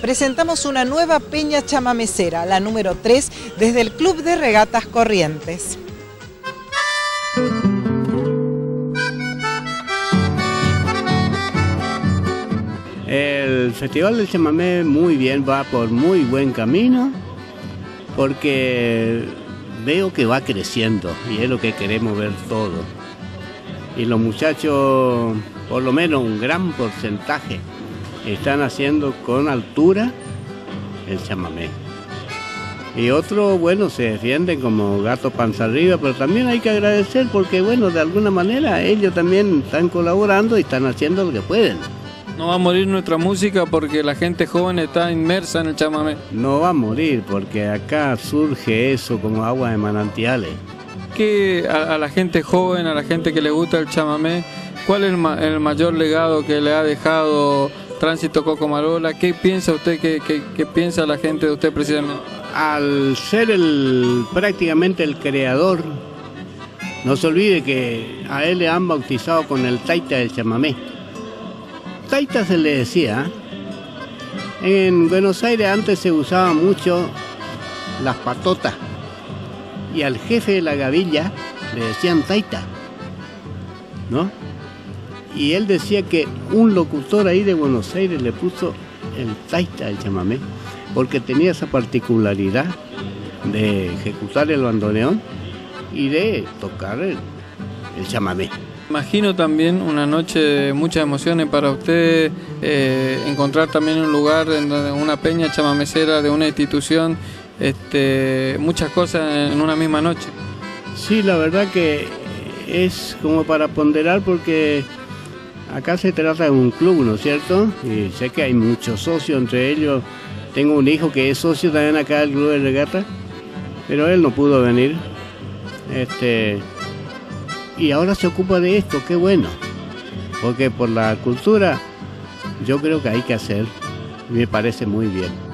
presentamos una nueva peña chamamecera, la número 3, desde el Club de Regatas Corrientes. El Festival del Chamamé muy bien, va por muy buen camino, porque veo que va creciendo y es lo que queremos ver todos. Y los muchachos, por lo menos un gran porcentaje, están haciendo con altura el chamamé. Y otros, bueno, se defienden como gato panza arriba, pero también hay que agradecer porque, bueno, de alguna manera ellos también están colaborando y están haciendo lo que pueden. No va a morir nuestra música porque la gente joven está inmersa en el chamamé. No va a morir porque acá surge eso como agua de manantiales. ¿Qué a la gente joven, a la gente que le gusta el chamamé, cuál es el mayor legado que le ha dejado Tránsito Cocomarola? ¿Qué piensa usted, qué piensa la gente de usted precisamente? Al ser prácticamente el creador, no se olvide que a él le han bautizado con el taita del chamamé. Taita se le decía. En Buenos Aires antes se usaba mucho las patotas y al jefe de la gavilla le decían taita, ¿no? Y él decía que un locutor ahí de Buenos Aires le puso el taita al chamamé porque tenía esa particularidad de ejecutar el bandoneón y de tocar el chamamé. Imagino también una noche de muchas emociones para usted, encontrar también un lugar en donde una peña chamamecera de una institución, muchas cosas en una misma noche. Sí, la verdad que es como para ponderar porque acá se trata de un club, ¿no es cierto? Y sé que hay muchos socios, entre ellos tengo un hijo que es socio también acá del Club de Regata, pero él no pudo venir. Y ahora se ocupa de esto, qué bueno, porque por la cultura yo creo que hay que hacer, me parece muy bien.